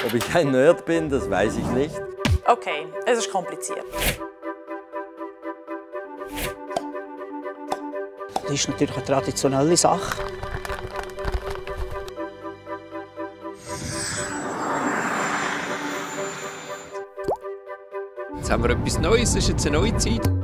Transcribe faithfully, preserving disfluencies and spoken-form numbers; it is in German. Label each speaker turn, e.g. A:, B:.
A: Ob ich ein Nerd bin, das weiß ich nicht.
B: Okay, es ist kompliziert.
C: Das ist natürlich eine traditionelle Sache.
D: Jetzt haben wir etwas Neues, es ist jetzt eine neue Zeit.